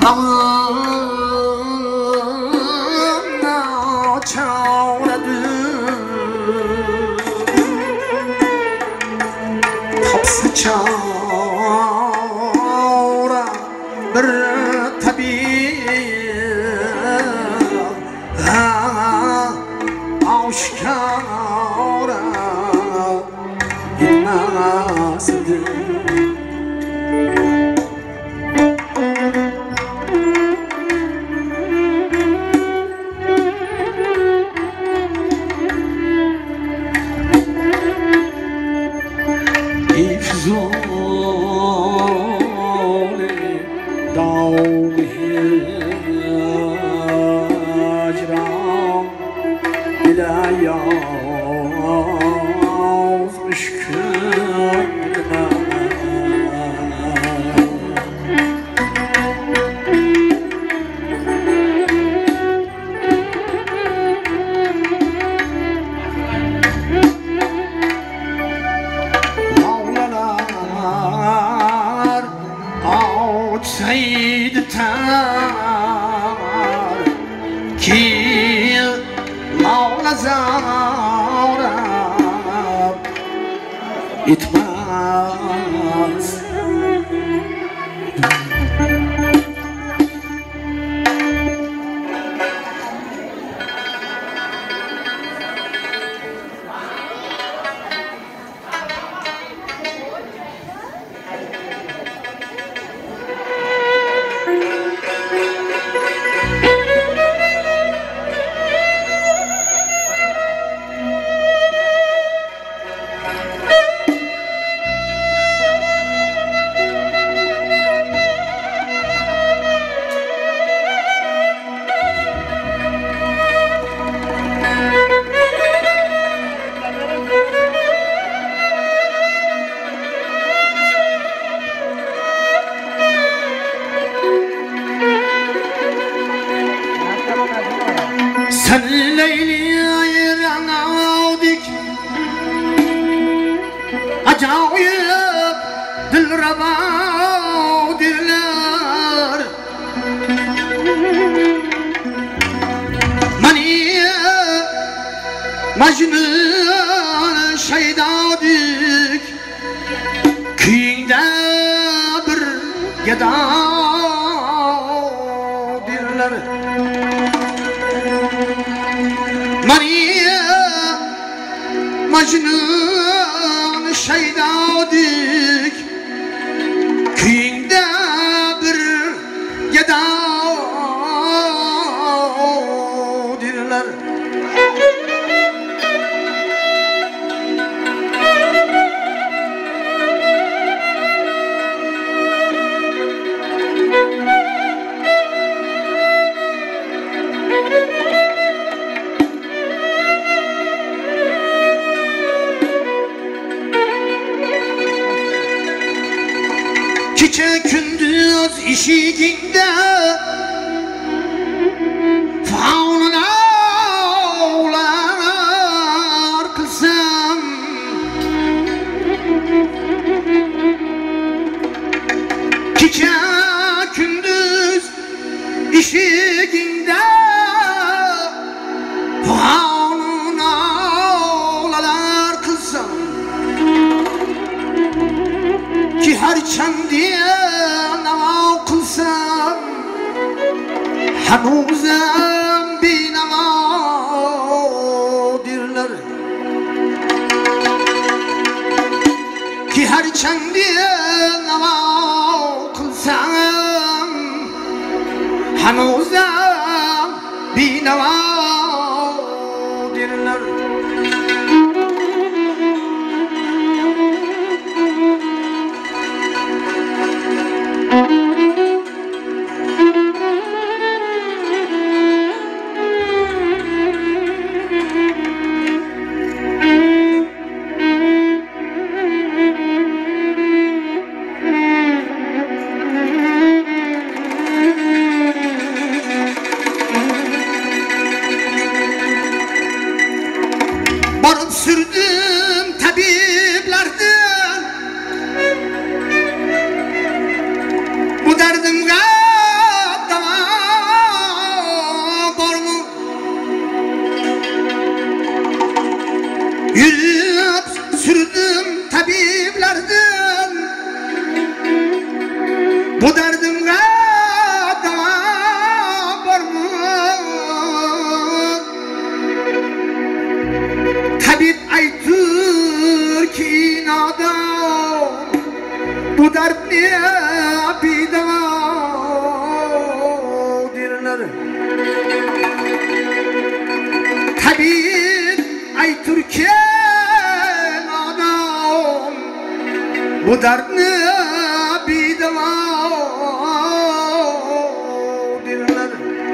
Ağına çağırdı Kapsı çağıra bir tabi Aşkara gitmezdi Said tar ki Mawla Zara itmaz Sen Leyli'ye ranavdik Acayip dilravavdirler Maniye Mecnun şeydadik Kıyında bir gedadirler Maniye Mecnun şeydadik Kıyında bir gedadirler Gece gündüz işiginde faununa ağlar kızım Gece gündüz işiginde faununa ağlar kızım Ki her çendiye nama kılsam Hanuzem bir namadirler Ki her çendiye nama kılsam Hanuzem bir namadirler derler. Tabip ay Türkiye'nin adam bu derdini bir deva derler.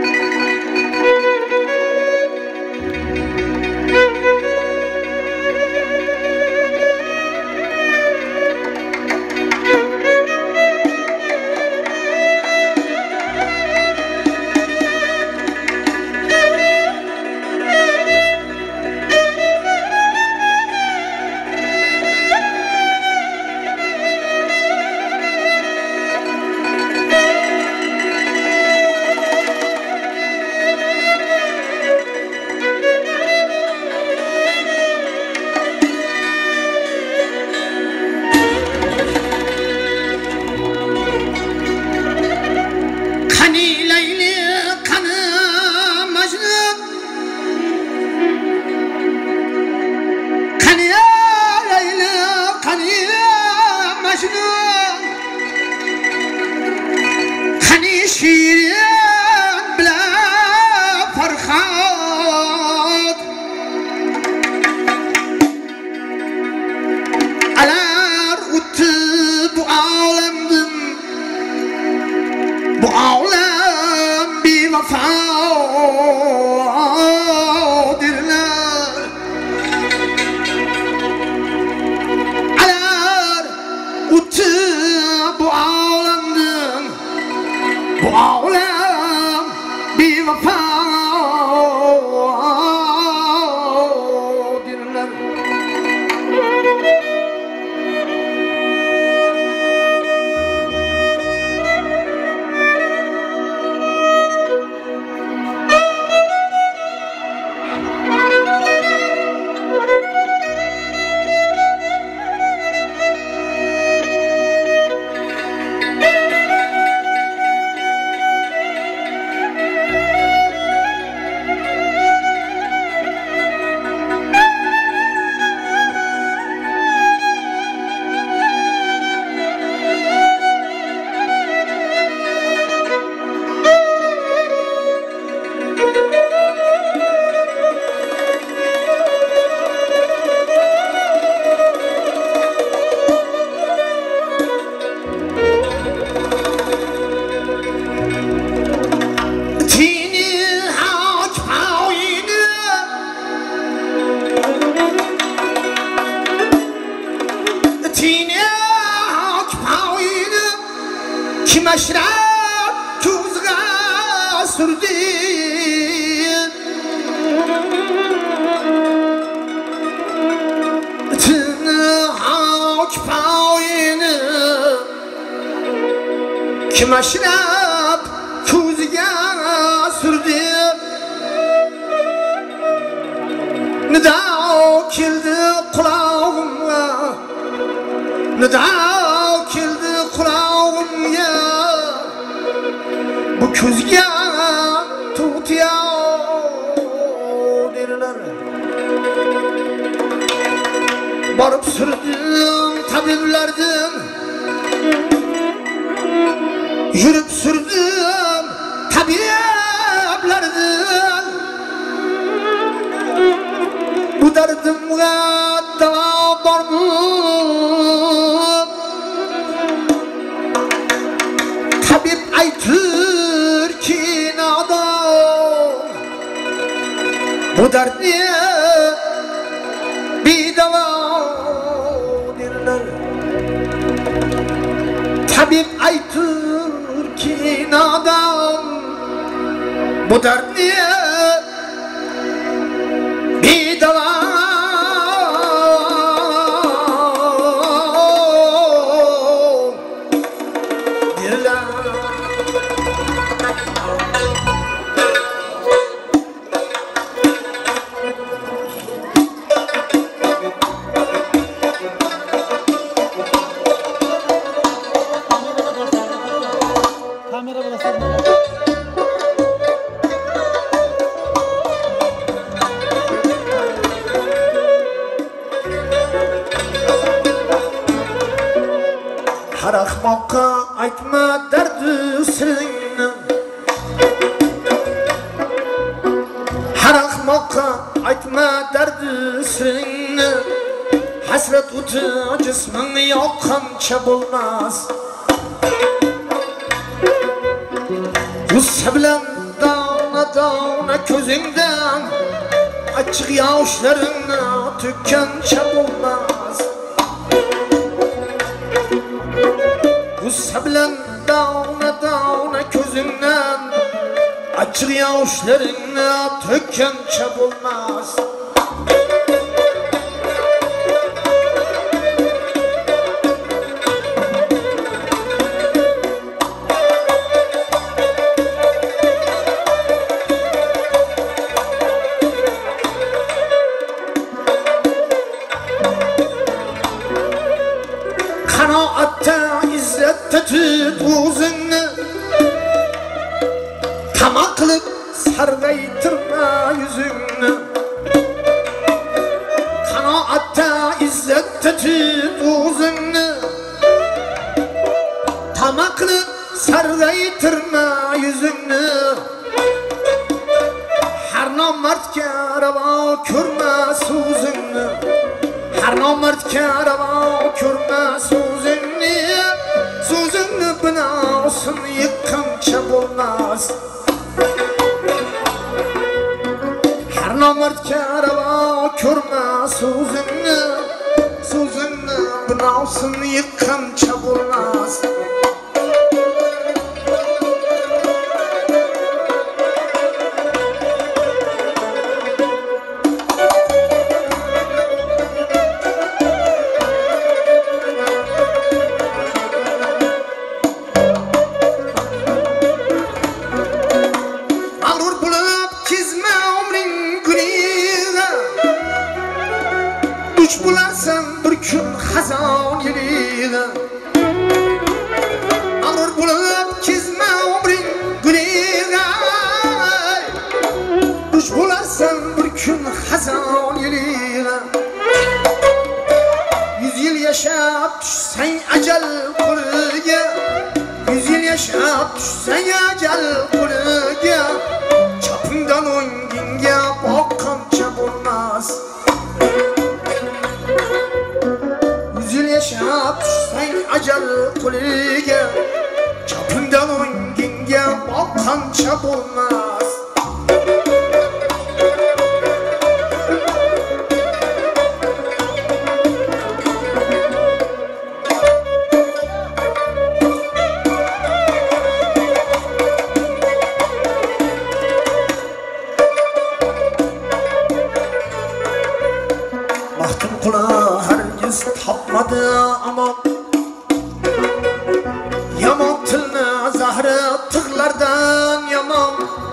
Bu alem bir vefadirler. Alar utu bu alemden, bu alem bir vefadirler. Kimaşrar tuzga sürdü tını hak payını kimaşrar tuzga sürdü nida kildi kulağıma nida kildi kulağıma bu közge tutuyor derler. Barıp sürdüm tabiplerden, yürüp sürdüm tabiplerden. Bu derdimge dava var mı? Tabip aytır ki nadam bu dertni bir dava derler. Tabip aytır ki nadam bu dertni bir dava derler. Har ahmoqqa aytma dardi siringni siringni hasrat o'ti jismingni yoqqancha bo'lmas g'ussa bilan dona dona ko'zingdan achchiq yoshlaringni to'kkancha bo'lmas g'ussa bilan dona dona ko'zingdan achchiq yoshlaringni to'kkancha bo'lmas qanoatda izzatda tut o'zingni tama qilib sarg'aytirma yuzingni qanoatda izzatda tut o'zingni tama qilib sarg'aytirma yuzingni har nomardga ravo ko'rma so'zingni har nomardga ravo ko'rma so'zingni so'zingni binosin yiqqancha bo'lmas har nomardga ravo ko'rma so'zingni so'zingni binosin yiqqancha bo'lmas bularsan bir kun xazon yiliga mag'rur bo'lib kezma umring guliga duch bularsan bir kun xazon yiliga 100 yil yashab tushsang ajal qo'liga 100 yil yashab tushsang ajal qo'liga chapingdan o'ngingga boqqancha bo'lmas yashab tushsang ajal qo'liga chapingdan o'ngingga boqqancha bo'lmas mahkum qula hargiz topmadi amon yomon tilni zahri tig'lardan yomon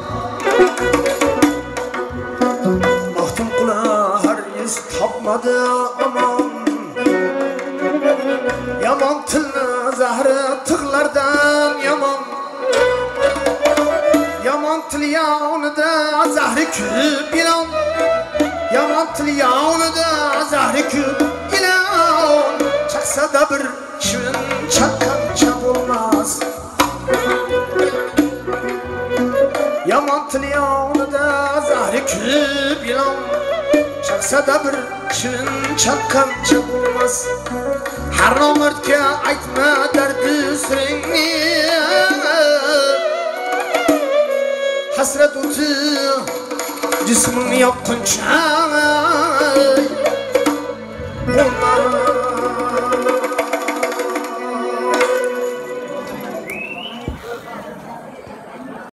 mahkum qula hargiz topmadi amon yomon tilni zahri tig'lardan yomon yomon til yonida zahri ko'p ilon yomon til yonida zahri ko'p ilon chaqsada bir chivin chaqqancha bo'lmas yomon til yonida zahri ko'p ilon chaqsada bir chivin chaqqancha bo'lmas har nomardga aytma dardi siringni hasrat o'ti jismingni yoqqancha